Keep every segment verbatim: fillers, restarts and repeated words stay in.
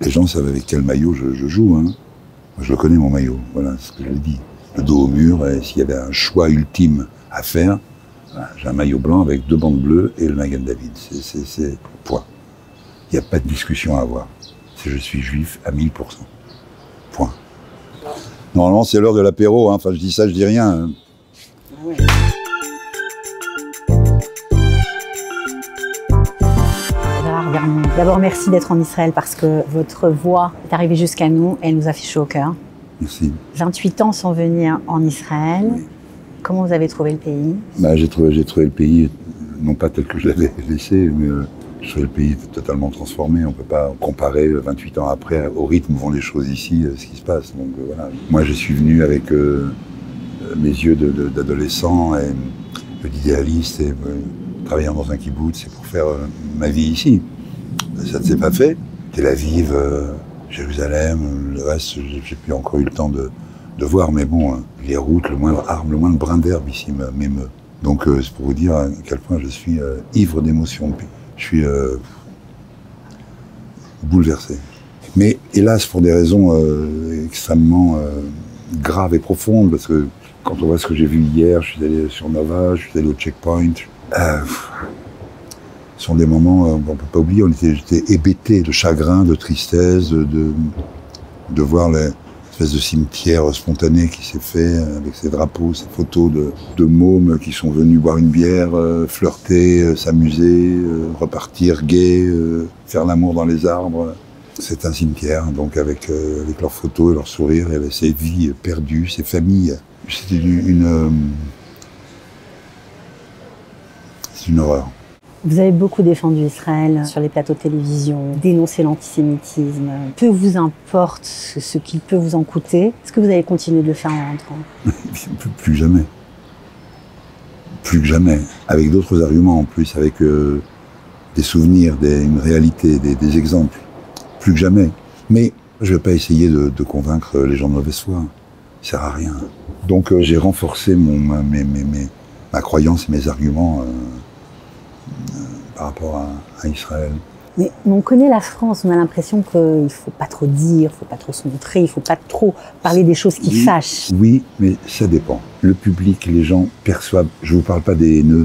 Les gens savent avec quel maillot je, je joue. Hein. Je le connais, mon maillot. Voilà ce que je dis. Le dos au mur, et s'il y avait un choix ultime à faire, voilà, j'ai un maillot blanc avec deux bandes bleues et le Magen David. C'est point. Il n'y a pas de discussion à avoir. C'est je suis juif à mille pour cent. Point. Normalement, c'est l'heure de l'apéro. Hein. Enfin, je dis ça, je dis rien. Hein. Ouais. D'abord, merci d'être en Israël parce que votre voix est arrivée jusqu'à nous et elle nous a fait chaud au cœur. Merci. vingt-huit ans sans venir en Israël. Oui. Comment vous avez trouvé le pays? Bah, j'ai trouvé, j'ai trouvé le pays, non pas tel que je l'avais laissé, mais euh, j'ai trouvé le pays totalement transformé. On ne peut pas comparer vingt-huit ans après au rythme où vont les choses ici, euh, ce qui se passe. Donc euh, voilà. Moi, je suis venu avec euh, mes yeux d'adolescent et euh, d'idéaliste et euh, travaillant dans un kibbutz, c'est pour faire euh, ma vie ici. Ça ne s'est pas fait. Tel Aviv, euh, Jérusalem, le reste, j'ai plus encore eu le temps de, de voir, mais bon, hein, les routes, le moindre arbre, le moindre brin d'herbe ici m'émeut. Donc euh, c'est pour vous dire à quel point je suis euh, ivre d'émotions. Je suis euh, bouleversé. Mais hélas, pour des raisons euh, extrêmement euh, graves et profondes, parce que quand on voit ce que j'ai vu hier, je suis allé sur Nova, je suis allé au checkpoint. Euh, Ce sont des moments, euh, on ne peut pas oublier, on était, j'étais hébété de chagrin, de tristesse, de, de, de voir l'espèce de cimetière spontané qui s'est fait avec ces drapeaux, ces photos de, de mômes qui sont venus boire une bière, euh, flirter, euh, s'amuser, euh, repartir gais, euh, faire l'amour dans les arbres. C'est un cimetière, donc avec, euh, avec leurs photos et leurs sourires, et avec ces vies perdues, ces familles. C'était une, une, euh, c'est une horreur. Vous avez beaucoup défendu Israël sur les plateaux de télévision, dénoncé l'antisémitisme. Peu vous importe ce qu'il peut vous en coûter. Est-ce que vous allez continuer de le faire en rentrant? Plus jamais. Plus que jamais. Avec d'autres arguments en plus, avec euh, des souvenirs, des, une réalité, des, des exemples. Plus que jamais. Mais je ne vais pas essayer de, de convaincre les gens de mauvaise foi. Ça ne sert à rien. Donc euh, j'ai renforcé mon, ma, mes, mes, mes, ma croyance et mes arguments euh, par rapport à, à Israël. Mais on connaît la France, on a l'impression qu'il ne faut pas trop dire, il ne faut pas trop se montrer, il ne faut pas trop parler des choses qui oui, fâchent. Oui, mais ça dépend. Le public, les gens perçoivent, je ne vous parle pas des haineux,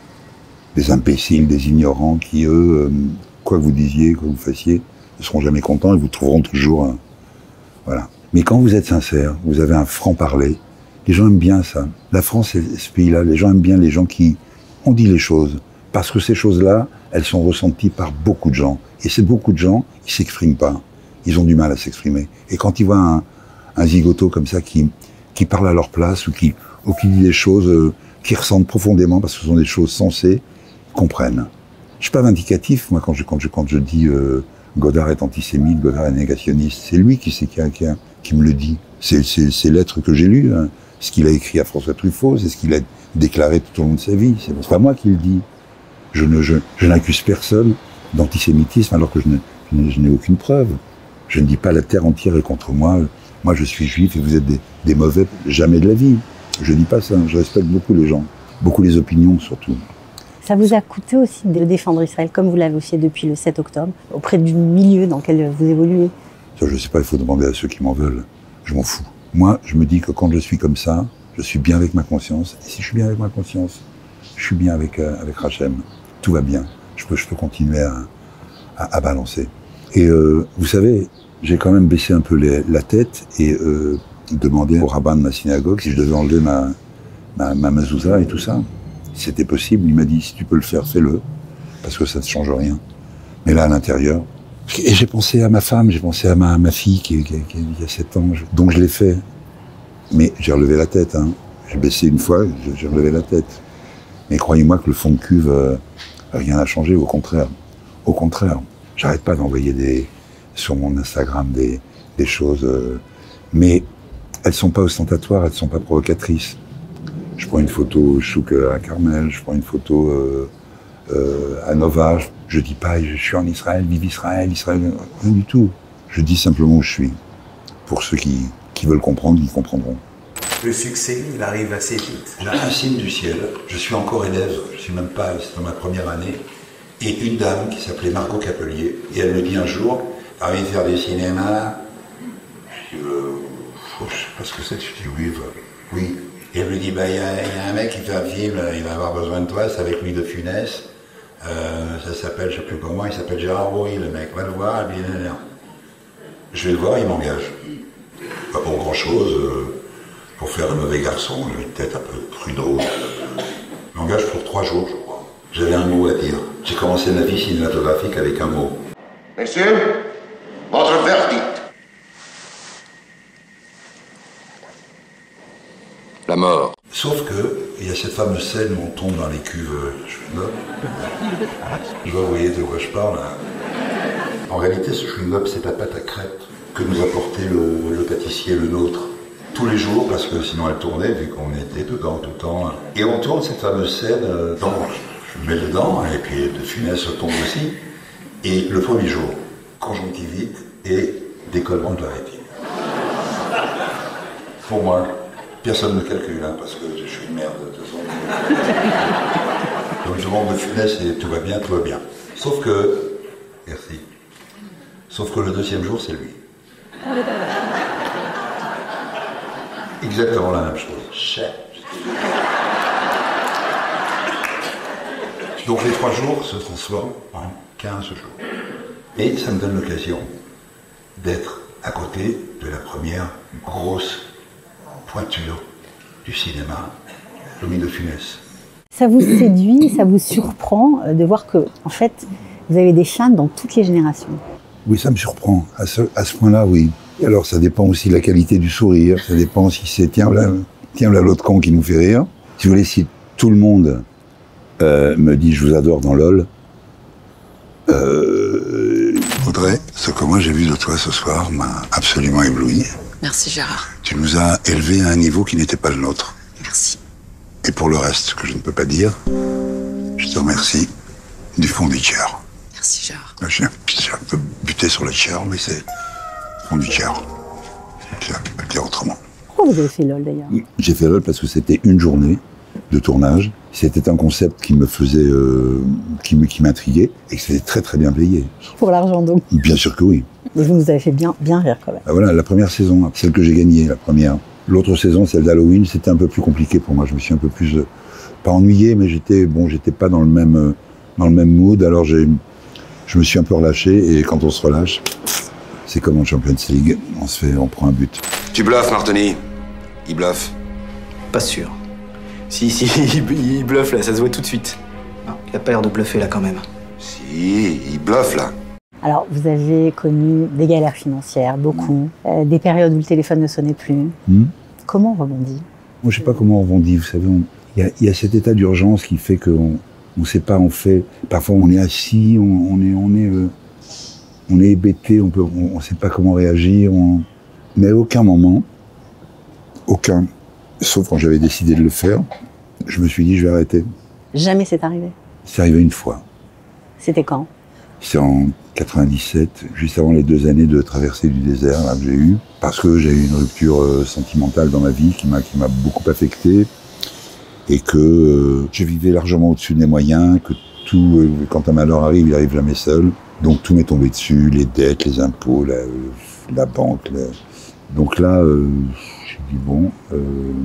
des imbéciles, des ignorants qui, eux, euh, quoi que vous disiez, quoi que vous fassiez, ne seront jamais contents et vous trouveront toujours un... Voilà. Mais quand vous êtes sincère, vous avez un franc-parler, les gens aiment bien ça. La France, c'est ce pays-là, les gens aiment bien les gens qui ont dit les choses. Parce que ces choses-là, elles sont ressenties par beaucoup de gens. Et ces beaucoup de gens, ils s'expriment pas. Ils ont du mal à s'exprimer. Et quand ils voient un, un zigoto comme ça qui, qui parle à leur place ou qui, ou qui dit des choses euh, qu'ils ressentent profondément parce que ce sont des choses sensées, ils comprennent. Je suis pas vindicatif, moi, quand je, quand je, quand je dis euh, Godard est antisémite, Godard est négationniste. C'est lui qui, qui, qui, qui me le dit. C'est ces lettres que j'ai lues, hein. Ce qu'il a écrit à François Truffaut, c'est ce qu'il a déclaré tout au long de sa vie. C'est pas moi qui le dis. Je ne, je, je n'accuse personne d'antisémitisme alors que je, ne, je n'ai aucune preuve. Je ne dis pas la terre entière est contre moi. Moi, je suis juif et vous êtes des, des mauvais, jamais de la vie. Je dis pas ça. Je respecte beaucoup les gens, beaucoup les opinions surtout. Ça vous a coûté aussi de défendre Israël, comme vous l'avez aussi depuis le sept octobre, auprès du milieu dans lequel vous évoluez? Ça, je ne sais pas, il faut demander à ceux qui m'en veulent. Je m'en fous. Moi, je me dis que quand je suis comme ça, je suis bien avec ma conscience. Et si je suis bien avec ma conscience, je suis bien avec, euh, avec Hachem. Tout va bien. Je peux, je peux continuer à, à, à balancer. Et euh, vous savez, j'ai quand même baissé un peu les, la tête et euh, demandé au rabbin de ma synagogue si je devais enlever ma, ma, ma mezouza et tout ça. Si c'était possible, il m'a dit, si tu peux le faire, fais-le, parce que ça ne change rien. Mais là, à l'intérieur... Et j'ai pensé à ma femme, j'ai pensé à ma, ma fille qui, qui, qui, qui a sept ans, je, donc je l'ai fait. Mais j'ai relevé la tête. Hein. J'ai baissé une fois, j'ai relevé la tête. Mais croyez-moi que le fond de cuve, euh, rien n'a changé, au contraire. Au contraire, j'arrête pas d'envoyer des, sur mon Instagram des, des choses, euh, mais elles sont pas ostentatoires, elles sont pas provocatrices. Je prends une photo chouk à Carmel, je prends une photo euh, euh, à Nova, je dis pas je suis en Israël, vive Israël, Israël, rien du tout. Je dis simplement où je suis. Pour ceux qui, qui veulent comprendre, ils comprendront. Le succès, il arrive assez vite. J'ai un signe du ciel. Je suis encore élève, je suis même pas, c'est dans ma première année. Et une dame qui s'appelait Margot Capelier, et elle me dit un jour, a envie de faire du cinéma? Je dis, euh, oh, je sais pas ce que c'est. Je dis, oui, bah, oui. Et elle lui dit, bah, il y, y a un mec qui fait un film, il va avoir besoin de toi, c'est avec Louis de Funès. Euh, ça s'appelle, je sais plus comment, il s'appelle Gérard Rouy, le mec. Va le voir, et puis, non, non. Je vais le voir, il m'engage. Pas pour grand chose, euh, pour faire le mauvais garçon, j'ai une tête un peu prudeau. Il m'engage pour trois jours, je crois. J'avais un mot à dire. J'ai commencé ma vie cinématographique avec un mot. Messieurs, votre verdict. La mort. Sauf que, il y a cette fameuse scène où on tombe dans les cuves euh, chewing-gum. Je vois, vous voyez de quoi je parle. Hein. En réalité, ce chewing-gum, c'est la pâte à crêpes que nous apportait le, le pâtissier, le nôtre, tous les jours, parce que sinon elle tournait, vu qu'on était dedans tout le temps. Et on tourne cette fameuse scène, euh, donc je mets dedans, et puis de Funès tombe aussi. Et le premier jour, conjonctivite et décollement de la rétine. Pour moi, personne ne calcule, hein, parce que je suis une merde de toute façon. Donc je demande de Funès et tout va bien, tout va bien. Sauf que, merci, sauf que le deuxième jour, c'est lui. Exactement la même chose. Chef. Donc les trois jours se transforment en quinze jours. Et ça me donne l'occasion d'être à côté de la première grosse pointure du cinéma, Louis de Funès. Ça vous séduit, ça vous surprend de voir que, en fait, vous avez des fans dans toutes les générations. Oui, ça me surprend. À ce, à ce point-là, oui. Et alors, ça dépend aussi de la qualité du sourire. Ça dépend si c'est, tiens, là, tiens, là, l'autre con qui nous fait rire. Si vous voulez, si tout le monde euh, me dit « je vous adore » dans LOL, euh, Audrey, ce que moi j'ai vu de toi ce soir m'a absolument ébloui. Merci Gérard. Tu nous as élevés à un niveau qui n'était pas le nôtre. Merci. Et pour le reste, que je ne peux pas dire, je te remercie du fond du cœur. Merci Gérard. Je suis un, un peu buté sur le cœur, mais c'est fond du cœur. Je ne peux pas le dire autrement. Pourquoi vous avez fait LOL d'ailleurs? J'ai fait LOL parce que c'était une journée de tournage. C'était un concept qui me faisait, euh, qui me, qui m'intriguait et que c'était très très bien payé. Pour l'argent donc? Bien sûr que oui. Mais vous nous avez fait bien, bien rire quand même. Ah, voilà, la première saison, celle que j'ai gagnée, la première. L'autre saison, celle d'Halloween, c'était un peu plus compliqué pour moi. Je me suis un peu plus, euh, pas ennuyé, mais j'étais, bon, j'étais pas dans le même, euh, dans le même mood. Alors j'ai, je me suis un peu relâché et quand on se relâche, c'est comme en Champions League, on se fait, on prend un but. Tu bluffes, Martoni. Il bluffe. Pas sûr. Si, si, il, il bluffe là, ça se voit tout de suite. Non, il a pas l'air de bluffer là quand même. Si, il bluffe là. Alors, vous avez connu des galères financières, beaucoup, euh, des périodes où le téléphone ne sonnait plus. Hmm. Comment on rebondit? Moi, je sais pas comment on rebondit, vous savez. Il y, y a cet état d'urgence qui fait qu'on on sait pas, on fait. Parfois, on est assis, on, on est, on est, euh, on est hébété, on peut, on, on sait pas comment réagir. On... Mais à aucun moment, aucun, sauf quand j'avais décidé de le faire, je me suis dit, je vais arrêter. Jamais c'est arrivé? C'est arrivé une fois. C'était quand? C'est en quatre-vingt-dix-sept, juste avant les deux années de traversée du désert là, que j'ai eu, parce que j'ai eu une rupture euh, sentimentale dans ma vie qui m'a qui m'a beaucoup affecté, et que euh, je vivais largement au-dessus de mes moyens, que tout, euh, quand un malheur arrive, il arrive jamais seul, donc tout m'est tombé dessus, les dettes, les impôts, la, la banque. La... Donc là, euh, j'ai dit bon, euh...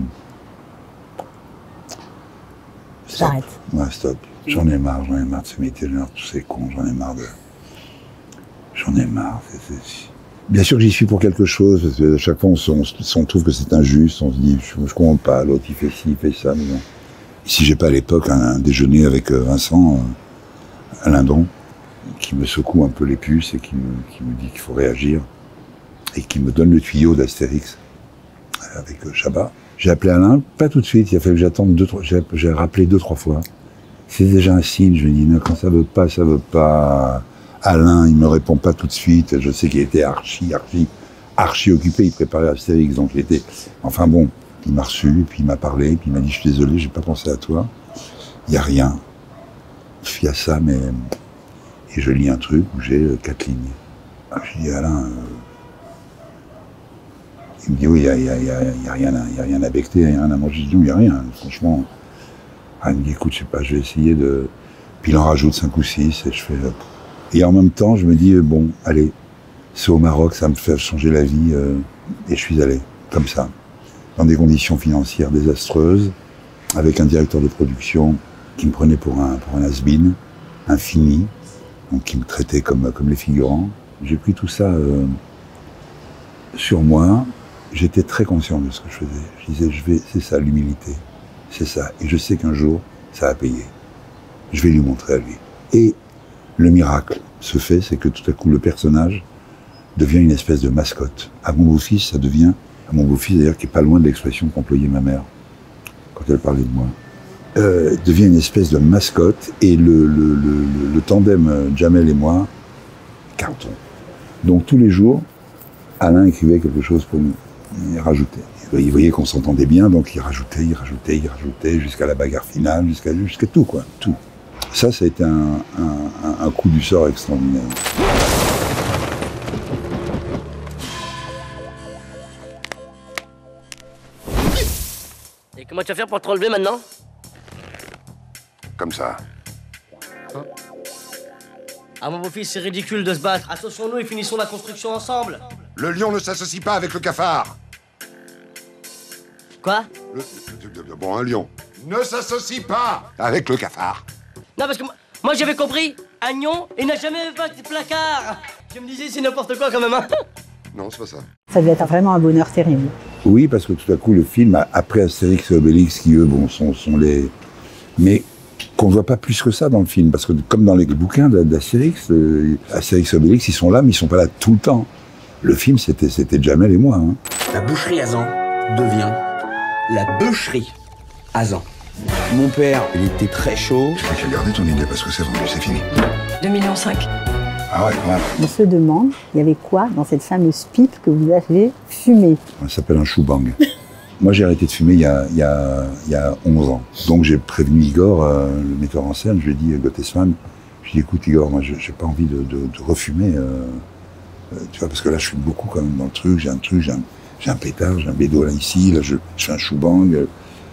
J'arrête. Ouais, stop. J'en ai marre, j'en ai marre de ce métier, j'en ai marre de tous ces cons, j'en ai marre de... J'en ai marre. C'est, c'est... Bien sûr que j'y suis pour quelque chose, parce que à chaque fois on, se, on, se, on trouve que c'est injuste, on se dit, je, je comprends pas, l'autre il fait ci, il fait ça, mais bon. Si j'ai pas à l'époque un, un déjeuner avec Vincent, euh, Alain Don, qui me secoue un peu les puces et qui me, qui me dit qu'il faut réagir, et qui me donne le tuyau d'Astérix, avec euh, Chabat. J'ai appelé Alain, pas tout de suite, il a fallu que j'attende deux, trois, j'ai, j'ai rappelé deux, trois fois. C'est déjà un signe, je me dis, non, quand ça veut pas, ça veut pas. Alain, il me répond pas tout de suite, je sais qu'il était archi, archi, archi occupé, il préparait Astérix, donc il était... Enfin bon, il m'a reçu, puis il m'a parlé, puis il m'a dit, je suis désolé, j'ai pas pensé à toi, il y a rien. Il y a ça, mais... Et je lis un truc où j'ai euh, quatre lignes. Alors, je dis, Alain... Euh... Il me dit, oui, il y a, y a, y a, y a rien à, y a rien à becter, il y a rien à manger. Je dis, non, il y a rien, franchement... Ah, il me dit, écoute, je sais pas, je vais essayer de... Puis il en rajoute cinq ou six, et je fais... Et en même temps, je me dis, bon, allez, c'est au Maroc, ça me fait changer la vie, euh, et je suis allé, comme ça, dans des conditions financières désastreuses, avec un directeur de production qui me prenait pour un, pour un has-been, un fini, donc qui me traitait comme, comme les figurants. J'ai pris tout ça euh, sur moi. J'étais très conscient de ce que je faisais. Je disais, je vais, c'est ça l'humilité, c'est ça. Et je sais qu'un jour, ça va payer. Je vais lui montrer à lui. Et le miracle se fait, c'est que tout à coup, le personnage devient une espèce de mascotte. À mon beau-fils, ça devient, à mon beau-fils d'ailleurs, qui est pas loin de l'expression qu'employait ma mère quand elle parlait de moi, euh, devient une espèce de mascotte. Et le, le, le, le tandem euh, Jamel et moi, carton. Donc tous les jours, Alain écrivait quelque chose pour nous. Il rajoutait. Il voyait qu'on s'entendait bien, donc il rajoutait, il rajoutait, il rajoutait, jusqu'à la bagarre finale, jusqu'à jusqu'à tout, quoi, tout. Ça, ça a été un, un, un coup du sort extraordinaire. Et comment tu vas faire pour te relever maintenant? Comme ça. Hein? Ah mon beau-fils, c'est ridicule de se battre. Associons-nous et finissons la construction ensemble. Le lion ne s'associe pas avec le cafard. Quoi? Le, le- le- bon, un lion ne s'associe pas avec le cafard. Non, parce que moi, moi j'avais compris. Un lion, il n'a jamais battu de placard. Je me disais, c'est n'importe quoi quand même, hein. Non, c'est pas ça. Ça devait être vraiment un bonheur terrible. Oui, parce que tout à coup, le film, après Astérix et Obélix, qui eux, bon, sont, sont les... Mais qu'on ne voit pas plus que ça dans le film, parce que comme dans les bouquins d'Astérix, euh, Astérix et Obélix, ils sont là, mais ils sont pas là tout le temps. Le film, c'était c'était Jamel et moi. Hein. La boucherie Azan devient la bûcherie Azan. Mon père, il était très chaud. J'ai gardé ton idée parce que c'est vendu, c'est fini. deux millions cinq. Ah ouais, quand même. On se demande, il y avait quoi dans cette fameuse pipe que vous avez fumée? Ça s'appelle un choubang. Moi, j'ai arrêté de fumer il y a, il y a, il y a onze ans. Donc, j'ai prévenu Igor, euh, le metteur en scène, je lui ai dit, Gottesman, je lui ai dit, écoute Igor, moi, je j'ai pas envie de, de, de refumer, euh, euh, tu vois, parce que là, je fume beaucoup quand même dans le truc, j'ai un truc, j'ai un, j'ai un pétard, j'ai un bédo là, ici, là, je, je fais un choubang. Euh.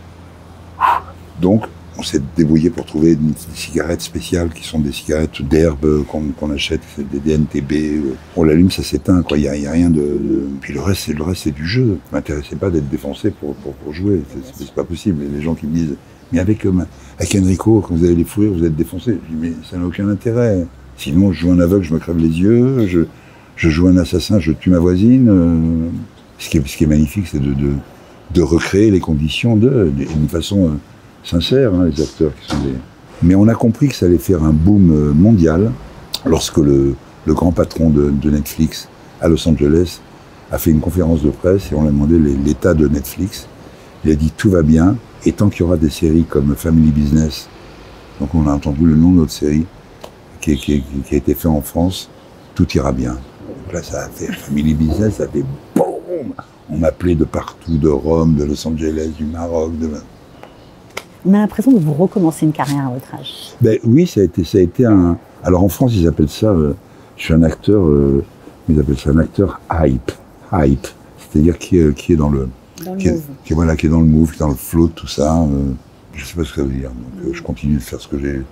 Donc, on s'est débrouillé pour trouver des cigarettes spéciales qui sont des cigarettes d'herbe qu'on qu'on achète, c'est des D N T B. Euh. On l'allume, ça s'éteint, quoi. Il y a, il y a rien de, de... Puis le reste, c'est le reste, c'est du jeu. Ça m'intéressait pas d'être défoncé pour, pour, pour jouer. C'est c'est pas possible. Et les gens qui me disent, mais avec, euh, avec Enrico, quand vous allez les fourir, vous êtes défoncé. Je dis, mais ça n'a aucun intérêt. Sinon, je joue un aveugle, je me crève les yeux. Je, je joue un assassin, je tue ma voisine. Euh. Ce qui est, ce qui est magnifique, c'est de, de, de recréer les conditions de, d'une façon euh, sincère, hein, les acteurs qui sont des... Mais on a compris que ça allait faire un boom euh, mondial lorsque le, le grand patron de, de Netflix à Los Angeles a fait une conférence de presse et on lui a demandé les, l'état de Netflix. Il a dit tout va bien et tant qu'il y aura des séries comme Family Business, donc on a entendu le nom de notre série qui, qui, qui a été fait en France, tout ira bien. Donc là ça a fait Family Business, ça a fait boum. On m'appelait de partout, de Rome, de Los Angeles, du Maroc. De... On a l'impression que vous recommencez une carrière à votre âge. Ben oui, ça a été, ça a été un. Alors en France, ils appellent ça. Euh, je suis un acteur. Euh, ils appellent ça un acteur hype, hype. C'est-à-dire qui est, qui est dans le. Dans le qui, est, move. qui, voilà, qui est dans le move, qui est dans le flow, tout ça. Euh, je sais pas ce que ça veut dire. Donc euh, je continue de faire ce que j'ai,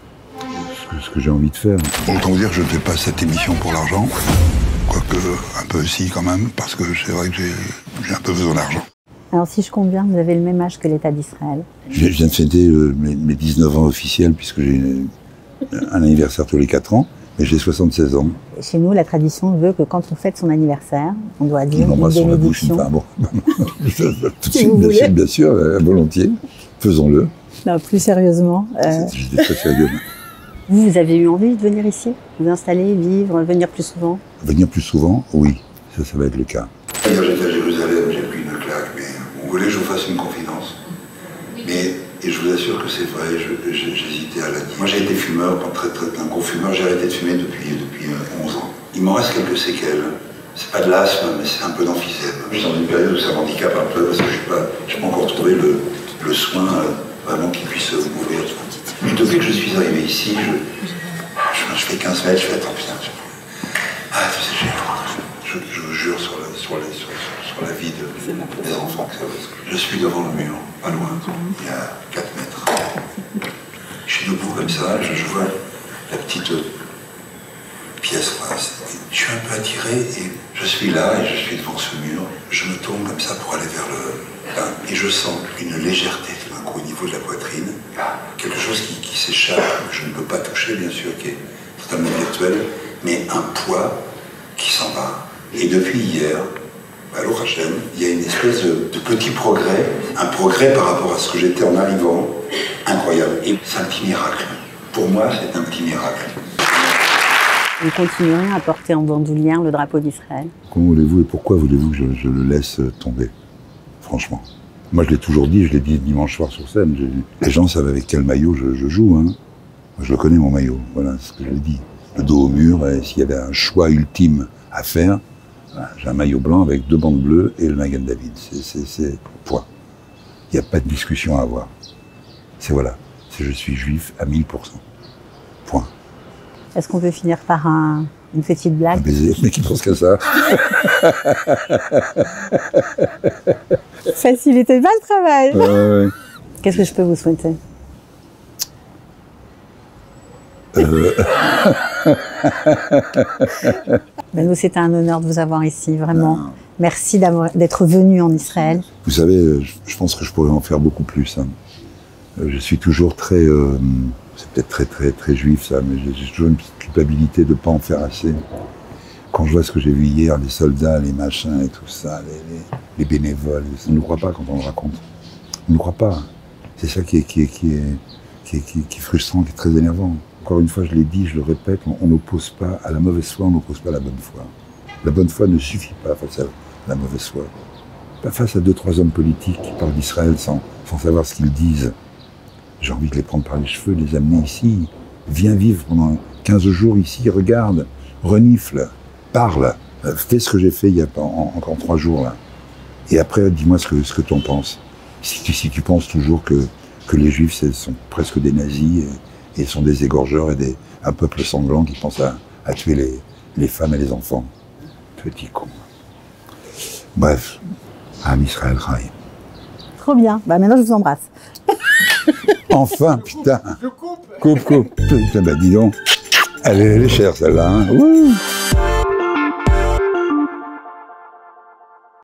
ce que, ce que j'ai envie de faire. Autant vous dire que je ne fais pas cette émission pour l'argent. Quoique, un peu aussi quand même, parce que c'est vrai que j'ai, j'ai un peu besoin d'argent. Alors si je compte bien, vous avez le même âge que l'État d'Israël. Je viens de fêter euh, mes, mes dix-neuf ans officiels, puisque j'ai une, un anniversaire tous les quatre ans, mais j'ai soixante-seize ans. Chez nous, la tradition veut que quand on fête son anniversaire, on doit dire On une embrasse sur la bouche une bénédiction. femme. Bon. Tout de Si suite, vous bien voulez. sûr, bien sûr, euh, volontiers. Faisons-le. Non, plus sérieusement, euh, J'étais très sérieux. vous, vous avez eu envie de venir ici, vous installer, vivre, venir plus souvent? Venir plus souvent, oui, ça, ça va être le cas. Hier, j'étais à Jérusalem, j'ai pris une claque, mais vous voulez que je vous fasse une confidence? Mais, et je vous assure que c'est vrai, je- je- j'hésitais à la dire. Moi, j'ai été fumeur, pas très, très, un gros fumeur, j'ai arrêté de fumer depuis, depuis euh, onze ans. Il m'en reste quelques séquelles. C'est pas de l'asthme, mais c'est un peu d'emphysème. Je suis dans une période où ça m'handicape un peu, parce que je n'ai pas, j'ai pas encore trouvé le, le soin euh, vraiment qui puisse euh, m'ouvrir. Mais depuis que je suis arrivé ici, je, je, je fais quinze mètres, je fais attends, putain. je- Ah, tu sais, je, je, je vous jure sur la, sur la, sur, sur- sur la vie de, des enfants. que ça- Je suis devant le mur, pas loin, il y a quatre mètres. Je suis debout comme ça, je, je vois la petite pièce. Voilà. Je suis un peu attiré et je suis là et je suis devant ce mur. Je me tourne comme ça pour aller vers le... Là, et je sens une légèreté tout d'un coup au niveau de la poitrine. Quelque chose qui, qui s'échappe, que je ne peux pas toucher bien sûr, qui est totalement virtuel, mais un poids qui s'en va. Et depuis hier, à l'O H M, il y a une espèce de, de petit progrès, un progrès par rapport à ce que j'étais en arrivant, incroyable. Et c'est un petit miracle. Pour moi, c'est un petit miracle. Vous continuerez à porter en bandoulière le drapeau d'Israël? Comment voulez-vous et pourquoi voulez-vous que je, je le laisse tomber? Franchement. Moi, je l'ai toujours dit, je l'ai dit dimanche soir sur scène. Les gens savent avec quel maillot je, je joue. Hein. Moi, je le connais, mon maillot. Voilà, c'est ce que je l'ai dit. Le dos au mur, et s'il y avait un choix ultime à faire, voilà, j'ai un maillot blanc avec deux bandes bleues et le Magen David. C'est point. Il n'y a pas de discussion à avoir. C'est voilà. C'est je suis juif à mille pour cent. Point. Est-ce qu'on peut finir par un, une petite blague? Un baiser, mais qui pense qu'à ça. Facilitez pas le travail. Ouais, ouais. Qu'est-ce que je peux vous souhaiter? Euh... Ben nous, c'était un honneur de vous avoir ici, vraiment. Non. Merci d'être venu en Israël. Vous savez, je pense que je pourrais en faire beaucoup plus. Hein. Je suis toujours très... Euh, c'est peut-être très, très, très juif, ça, mais j'ai toujours une petite culpabilité de ne pas en faire assez. Quand je vois ce que j'ai vu hier, les soldats, les machins et tout ça, les, les, les bénévoles, on ne croit pas quand on le raconte. On ne croit pas. C'est ça qui est, qui, est, qui, est, qui, est, qui, est, qui est frustrant, qui est très énervant. Encore une fois, je l'ai dit, je le répète, on n'oppose pas à la mauvaise foi, on n'oppose pas à la bonne foi. La bonne foi ne suffit pas face à la mauvaise foi. Pas face à deux, trois hommes politiques qui parlent d'Israël sans, sans savoir ce qu'ils disent. J'ai envie de les prendre par les cheveux, les amener ici. Viens vivre pendant quinze jours ici, regarde, renifle, parle. Fais ce que j'ai fait il y a en, encore trois jours là. Et après, dis-moi ce que, ce que tu en penses. Si tu, si tu penses toujours que, que les Juifs sont presque des nazis et, et sont des égorgeurs et des, un peuple sanglant qui pense à, à tuer les, les femmes et les enfants. Petit con. Bref, Am Israël Chaim. Trop bien. Bah maintenant je vous embrasse. Enfin, putain. Je coupe. Coupe, coupe. Putain, bah dis donc. Elle est, elle est chère celle-là. Hein.